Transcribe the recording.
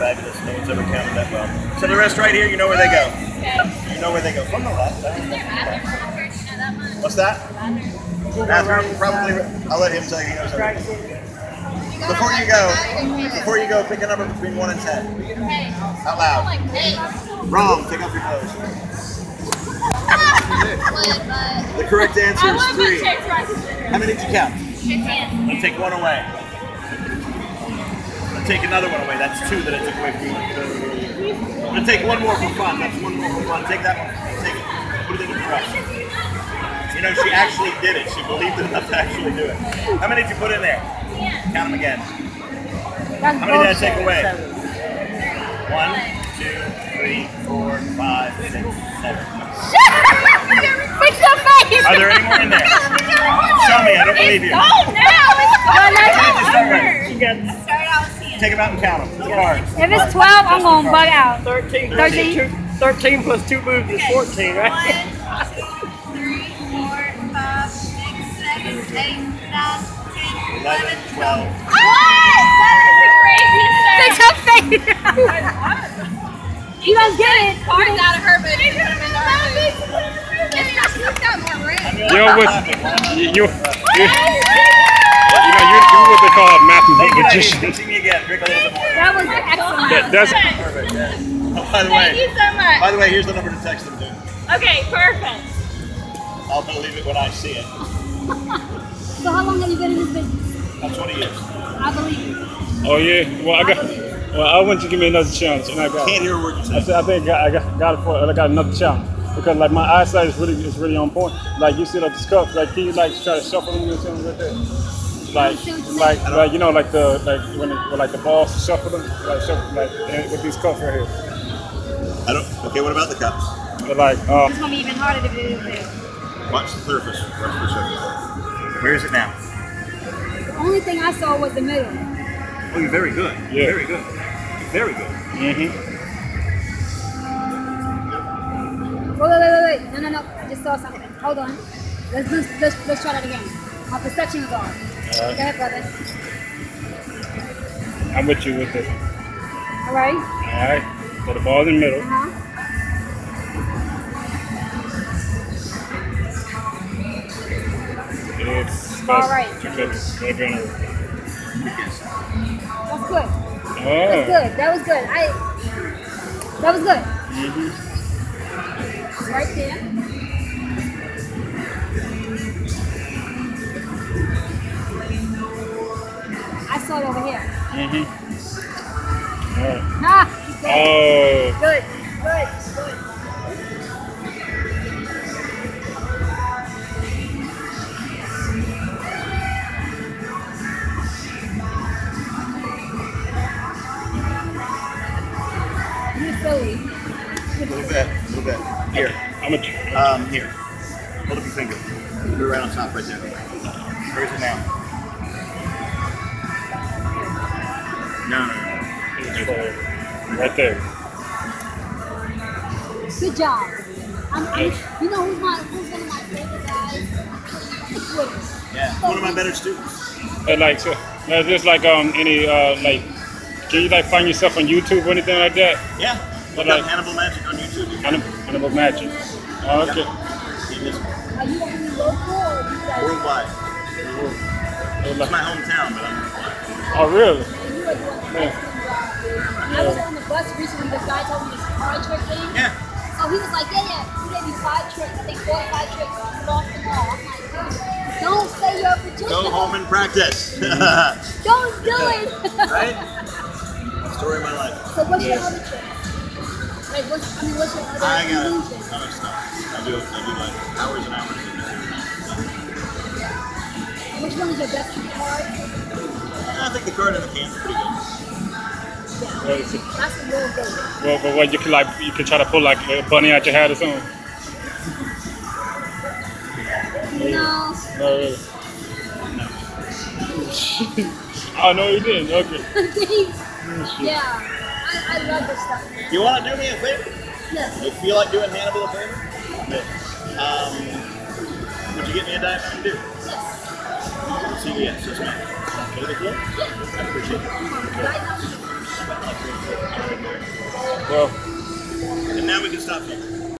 fabulous. No one's ever counted that well. So the rest right here, you know where they go. Okay. You know where they go. From the left. Is there bathroom over? Do you know that much? What's that? Bathroom, probably. I'll let him tell you. He knows everything. Before you go, pick a number between 1 and 10. Hey. Out loud. Like, hey. Wrong. Take off your clothes. But The correct answer I is love my 3. chicks rice. How many did you count? 10. Let's take 1 away. Let's take another one away. That's 2 that I took away from you. I'm gonna take 1 more for fun. That's 1 more for fun. Take that one. Take it. Put it in the brush. You know, she actually did it. She believed it enough to actually do it. How many did you put in there? Count them again. How many did I take away? 1, 2, 3, 4, 5, 6, 7. Fix your face! Are there any more in there? Show me. I don't believe you. Oh, now! Start out with 10. Take them out and count them. The cards. If it's 12, I'm going to bug out. 13 plus 2 moves is 14, right? 1, 2, 3, 4, 5, 6, 7, 8, 9, 10, 11, 12. What? That is the craziest thing. Fix her face. You don't get it. Cards out of her, but you put them in our booth. It's because she's got more red. You know what they call a mathematician. See me again. Drink a little bit more. That was excellent. That's Perfect. Yeah. Oh, by the Thank you way, so much. by the way, here's the number to text them to. Okay, perfect. I'll believe it when I see it. So how long have you been in this business? About 20 years. I believe you. oh yeah. Well, I want you to give me another challenge, and I got. Can't hear a word you I say. said I think I got another challenge because like my eyesight is really on point. Like you see like the cups, like can you like try to shuffle them or something like that? Like you know like when the balls shuffle them like with these cups right here. I don't. Okay, what about the cups? They're like It's going to be even harder to do this. Watch the surface. Watch the surface. Where is it now? The only thing I saw was the middle. Oh, you're very good. Yeah. Very good. Very good. mm-hmm. Wait. No. I just saw something. Hold on. Let's try that again. My perception is off. Go ahead, brother. I'm with you with this. All right. All right. So the ball's in the middle. It's All right. Two fingers. Right there. That's good. Oh. That's good. That was good. That was good. Mm-hmm. Right there. I saw it over here. Mm-hmm. All right. Good. Oh. Good. You're silly. A little bit. Here. I'm a. Here. Hold up your finger. Put it right on top, right there. Where is it now? No. Right there. Good job. You know who's one of my favorite guys? Twitter. Yeah. One of my better students. And like so, just like any like, can you like find yourself on YouTube or anything like that? Yeah. Look Like- up Hannibal Magic on YouTube. Hannibal Magic. Oh, okay. You just Are you only local or you guys? worldwide. It's my hometown, but I'm worldwide. Oh, really? You are doing an excellent job. When I was on the bus recently, this guy told me this card trick thing. Yeah. So he was like, yeah, he gave me 5 tricks. I think 4 or 5 tricks. You lost them all. I'm like, dude, don't say you're a magician. Go home and practice. Don't do it. Right? Story of my life. So what's your other trick? Like, what's your other I got illusion? a ton of stuff. I do like hours and hours of it. Which one is your best card? I think the card in the can is pretty good. That's a real good. Well, what you can try to pull like a bunny out your hat or something. No. No, really. Oh no, you didn't. Okay. Yeah. I love this stuff. You want to do me a favor? Yes. You feel like doing Hannibal a favor? Yeah. Would you get me a Diet Mountain Dew? Yes. See, yes, ma'am. Go to the club? I appreciate it. Right now. Well, And now we can stop filming.